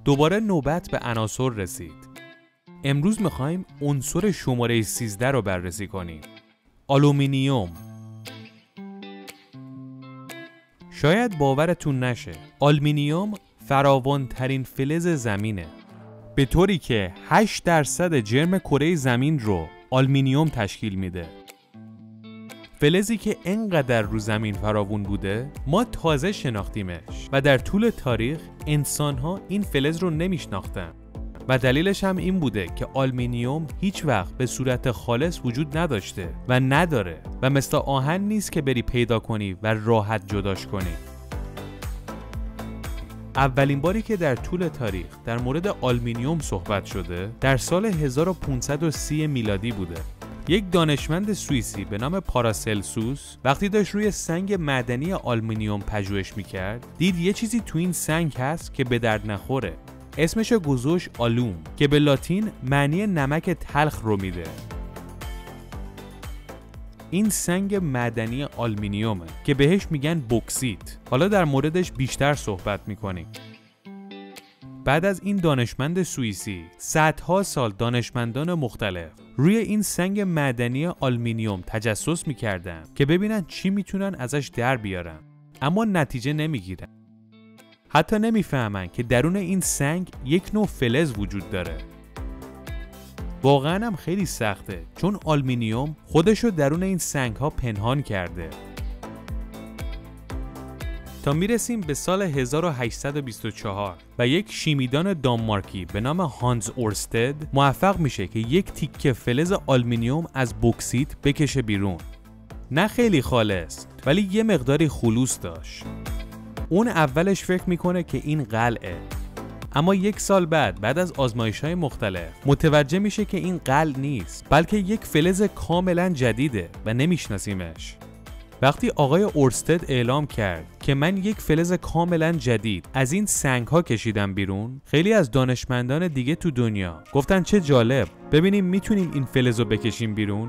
دوباره نوبت به عناصر رسید. امروز میخوایم عنصر شماره 13 رو بررسی کنیم. آلومینیوم. شاید باورتون نشه، آلومینیوم فراوان‌ترین فلز زمینه. به طوری که 8% جرم کره زمین رو آلومینیوم تشکیل میده. فلزی که انقدر رو زمین فراوون بوده ما تازه شناختیمش و در طول تاریخ انسان‌ها این فلز رو نمیشناختن و دلیلش هم این بوده که آلومینیوم هیچ وقت به صورت خالص وجود نداشته و نداره و مثل آهن نیست که بری پیدا کنی و راحت جداش کنی. اولین باری که در طول تاریخ در مورد آلومینیوم صحبت شده در سال 1530 میلادی بوده. یک دانشمند سوئیسی به نام پاراسلسوس وقتی داشت روی سنگ معدنی آلومینیوم پژوهش میکرد دید یه چیزی تو این سنگ هست که به درد نخوره. اسمش گذاشت آلوم که به لاتین معنی نمک تلخ رو میده. این سنگ معدنی آلومینیومه که بهش میگن بوکسیت. حالا در موردش بیشتر صحبت میکنیم. بعد از این دانشمند سوئیسی صدها سال دانشمندان مختلف روی این سنگ معدنی آلومینیوم تجسس میکردن که ببینن چی میتونن ازش در بیارن، اما نتیجه نمیگیرن. حتی نمیفهمن که درون این سنگ یک نوع فلز وجود داره. واقعا هم خیلی سخته چون آلومینیوم خودشو درون این سنگ ها پنهان کرده. تا میرسیم به سال 1824 و یک شیمیدان دانمارکی به نام هانز اورستد موفق میشه که یک تیکه فلز آلومینیوم از بوکسیت بکشه بیرون. نه خیلی خالص ولی یه مقداری خلوص داشت. اون اولش فکر میکنه که این قلعه، اما یک سال بعد از آزمایش‌های مختلف متوجه میشه که این قلع نیست بلکه یک فلز کاملا جدیده و نمیشناسیمش. وقتی آقای اورستد اعلام کرد که من یک فلز کاملا جدید از این سنگ ها کشیدم بیرون، خیلی از دانشمندان دیگه تو دنیا گفتن چه جالب، ببینیم میتونیم این فلز رو بکشیم بیرون.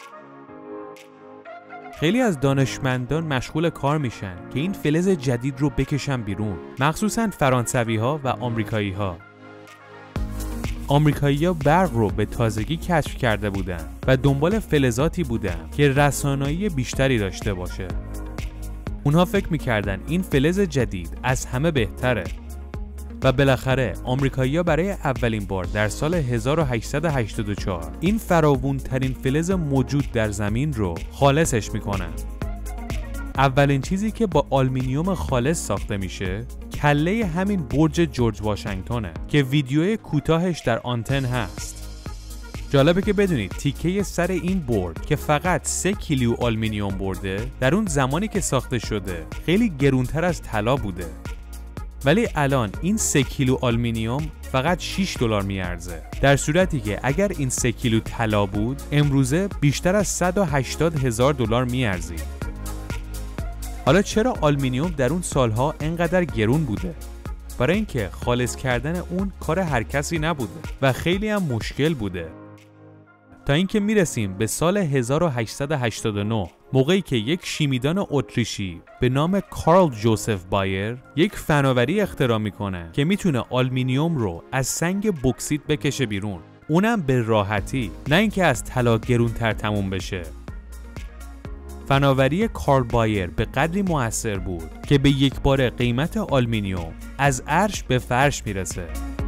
خیلی از دانشمندان مشغول کار میشن که این فلز جدید رو بکشن بیرون، مخصوصا فرانسوی ها و آمریکایی ها. آمریکایی‌ها برق رو به تازگی کشف کرده بودن و دنبال فلزاتی بودن که رسانایی بیشتری داشته باشه. اونها فکر میکردن این فلز جدید از همه بهتره و بالاخره آمریکایی‌ها برای اولین بار در سال 1884 این فراوون ترین فلز موجود در زمین رو خالصش میکنن. اولین چیزی که با آلومینیوم خالص ساخته میشه کله همین برج جورج واشنگتنه که ویدیوی کوتاهش در آنتن هست. جالبه که بدونید تیکه سر این برج که فقط 3 کیلو آلومینیوم برده در اون زمانی که ساخته شده خیلی گرونتر از طلا بوده، ولی الان این 3 کیلو آلومینیوم فقط $6 میارزه، در صورتی که اگر این 3 کیلو طلا بود امروزه بیشتر از $180,000 میارزید. حالا چرا آلومینیوم در اون سالها انقدر گرون بوده؟ برای اینکه خالص کردن اون کار هر کسی نبوده و خیلی هم مشکل بوده. تا اینکه میرسیم به سال 1889 موقعی که یک شیمیدان اتریشی به نام کارل جوزف بایر یک فناوری اختراع میکنه که میتونه آلومینیوم رو از سنگ بوکسیت بکشه بیرون، اونم به راحتی، نه اینکه از طلا گرونتر تموم بشه. فناوری کارل بایر به قدری موثر بود که به یک بار قیمت آلومینیوم از عرش به فرش میرسه.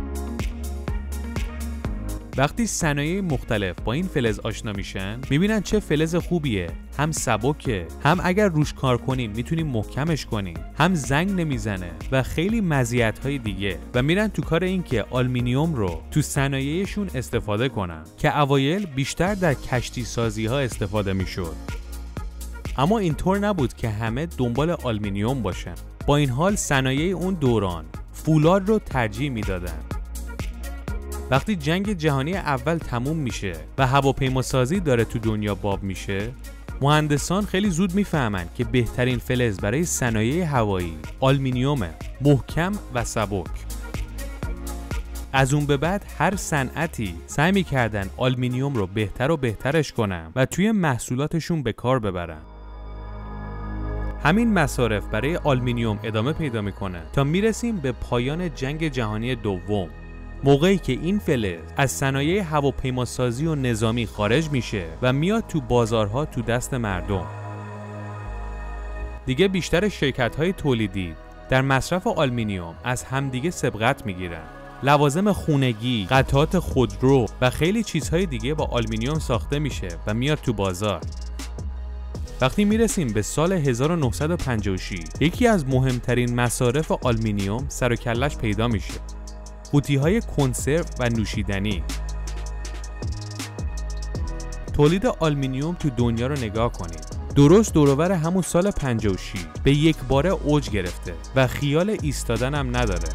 وقتی صنایع مختلف با این فلز آشنا میشن میبینن چه فلز خوبیه، هم سبکه، هم اگر روش کار کنیم میتونیم محکمش کنیم، هم زنگ نمیزنه و خیلی مزیت‌های دیگه، و میرن تو کار این که آلومینیوم رو تو صنایعشون استفاده کنن که اوایل بیشتر در کشتی سازی ها استفاده میشد. اما اینطور نبود که همه دنبال آلومینیوم باشن. با این حال صنایع اون دوران فولاد رو ترجیح میدادن. وقتی جنگ جهانی اول تموم میشه و هواپیماسازی داره تو دنیا باب میشه، مهندسان خیلی زود میفهمن که بهترین فلز برای صنایع هوایی آلومینیومه، محکم و سبک. از اون به بعد هر صنعتی سعی میکردن آلومینیوم رو بهتر و بهترش کنن و توی محصولاتشون به کار ببرن. همین مصارف برای آلومینیوم ادامه پیدا میکنه تا میرسیم به پایان جنگ جهانی دوم، موقعی که این فلز از صنایع هواپیماسازی و نظامی خارج میشه و میاد تو بازارها تو دست مردم. دیگه بیشتر شرکت‌های تولیدی در مصرف آلومینیوم از همدیگه سبقت میگیرن. لوازم خونگی، قطعات خودرو و خیلی چیزهای دیگه با آلومینیوم ساخته میشه و میاد تو بازار. وقتی میرسیم به سال 1956 یکی از مهمترین مصارف آلومینیوم سر و کله‌اش پیدا میشه. قوطی‌های کنسرو و نوشیدنی. تولید آلومینیوم تو دنیا رو نگاه کنید. درست دوروبر همون سال 56 به یک باره اوج گرفته و خیال ایستادن هم نداره.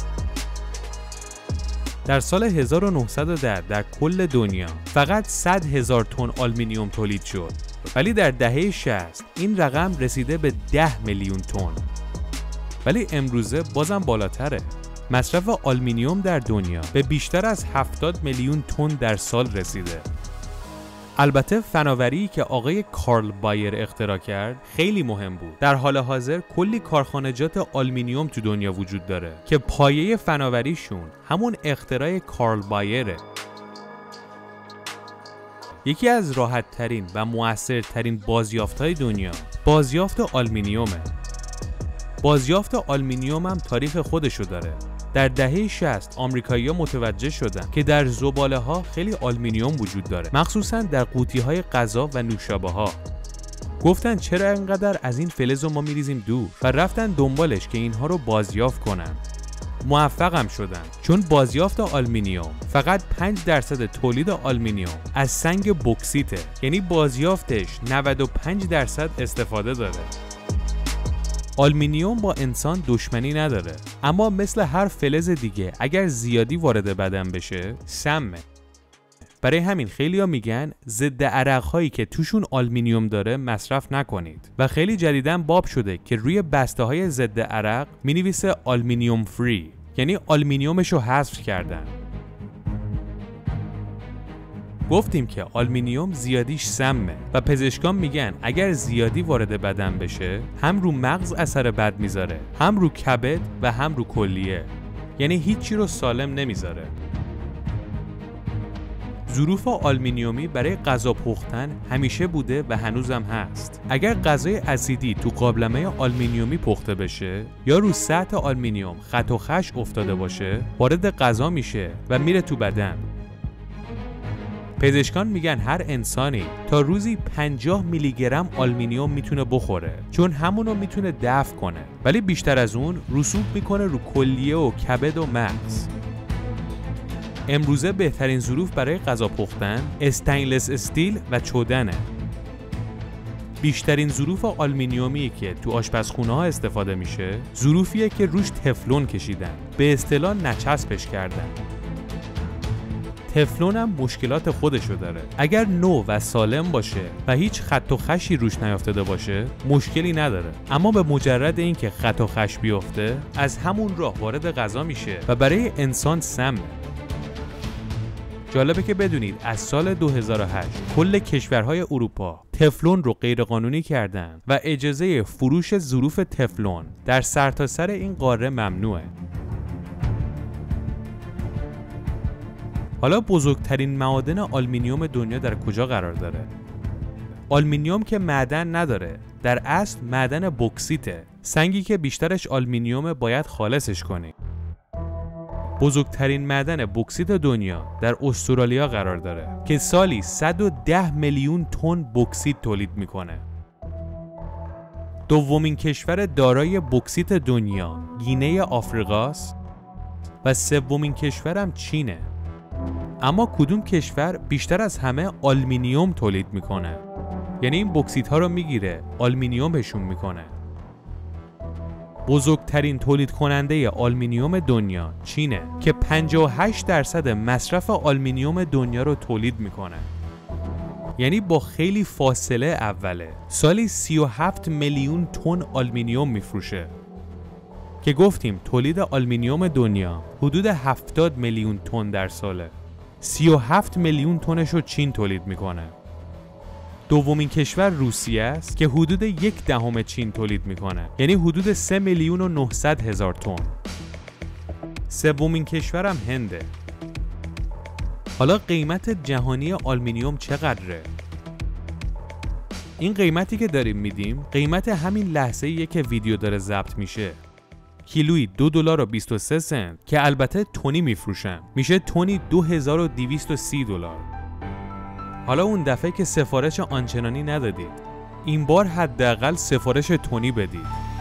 در سال 1910 در کل دنیا فقط 100,000 تن آلومینیوم تولید شد، ولی در دهه 60 این رقم رسیده به 10 میلیون تن. ولی امروزه بازم بالاتره. مصرف آلومینیوم در دنیا به بیشتر از 70 میلیون تن در سال رسیده. البته فناوری که آقای کارل بایر اختراع کرد خیلی مهم بود. در حال حاضر کلی کارخانجات آلومینیوم تو دنیا وجود داره که پایه فناوریشون همون اختراع کارل بایره. یکی از راحت ترین و مؤثرترین بازیافت‌های دنیا بازیافت آلومینیومه. بازیافت آلومینیوم هم تاریخ خودشو داره. در دهه 60 آمریکایی‌ها متوجه شدن که در زباله‌ها خیلی آلومینیوم وجود داره، مخصوصاً در قوطی‌های غذا و نوشابه‌ها. گفتن چرا اینقدر از این فلز رو ما میریزیم دور و رفتن دنبالش که اینها رو بازیافت کنن. موفقم شدن، چون بازیافت آلومینیوم فقط 5% تولید آلومینیوم از سنگ بوکسیته، یعنی بازیافتش 95% استفاده داره. آلومینیوم با انسان دشمنی نداره، اما مثل هر فلز دیگه اگر زیادی وارد بدن بشه سمه. برای همین خیلی‌ها میگن ضد عرق‌هایی که توشون آلومینیوم داره مصرف نکنید و خیلی جدیداً باب شده که روی بسته‌های ضد عرق می‌نویسه آلومینیوم فری، یعنی آلومینیومش رو حذف کردن. گفتیم که آلومینیوم زیادیش سمه و پزشکان میگن اگر زیادی وارد بدن بشه هم رو مغز اثر بد میذاره، هم رو کبد و هم رو کلیه، یعنی هیچی رو سالم نمیذاره. ظروف آلومینیومی برای غذا پختن همیشه بوده و هنوزم هست. اگر غذای اسیدی تو قابلمه آلومینیومی پخته بشه یا رو سطح آلومینیوم خط و خش افتاده باشه، وارد غذا میشه و میره تو بدن. پزشکان میگن هر انسانی تا روزی 50 میلی گرم آلومینیوم میتونه بخوره، چون همونو میتونه دفع کنه، ولی بیشتر از اون رسوب میکنه رو کلیه و کبد و مغز. امروزه بهترین ظروف برای غذا پختن استینلس استیل و چدنه. بیشترین ظروف آلومینیومی که تو آشپزخونه ها استفاده میشه ظروفیه که روش تفلون کشیدن، به اصطلاح نچسبش کردن. تفلون هم مشکلات خودشو داره. اگر نو و سالم باشه و هیچ خط و خشی روش نیافتاده باشه مشکلی نداره، اما به مجرد اینکه خط و خش بیفته از همون راه وارد غذا میشه و برای انسان سمه. جالبه که بدونید از سال 2008 کل کشورهای اروپا تفلون رو غیرقانونی کردن و اجازه فروش ظروف تفلون در سرتاسر این قاره ممنوعه. حالا بزرگترین معادن آلومینیوم دنیا در کجا قرار داره؟ آلومینیوم که معدن نداره، در اصل معدن بوکسیته، سنگی که بیشترش آلومینیوم باید خالصش کنی. بزرگترین معدن بوکسیت دنیا در استرالیا قرار داره که سالی 110 میلیون تن بوکسیت تولید میکنه. دومین کشور دارای بوکسیت دنیا گینه آفریقاست و سومین کشورم چینه. اما کدوم کشور بیشتر از همه آلومینیوم تولید میکنه؟ یعنی این بوکسیت ها رو میگیره آلومینیوم بهشون میکنه. بزرگترین تولید کننده آلومینیوم دنیا چینه که 58% مصرف آلومینیوم دنیا رو تولید میکنه. یعنی با خیلی فاصله اوله، سالی 37 میلیون تن آلومینیوم میفروشه. که گفتیم تولید آلومینیوم دنیا حدود 70 میلیون تن در ساله. 37 میلیون تنش رو چین تولید میکنه. دومین کشور روسیه است که حدود 1/10 چین تولید میکنه، یعنی حدود 3,900,000 تن. سومین کشورم هنده. حالا قیمت جهانی آلومینیوم چقدره؟ این قیمتی که داریم میدیم قیمت همین لحظه‌ایه که ویدیو داره ضبط میشه. کیلویی $2.23 که البته تونی میفروشن، میشه تونی $2,230. حالا اون دفعه که سفارش آنچنانی ندادید، این بار حداقل سفارش تونی بدید.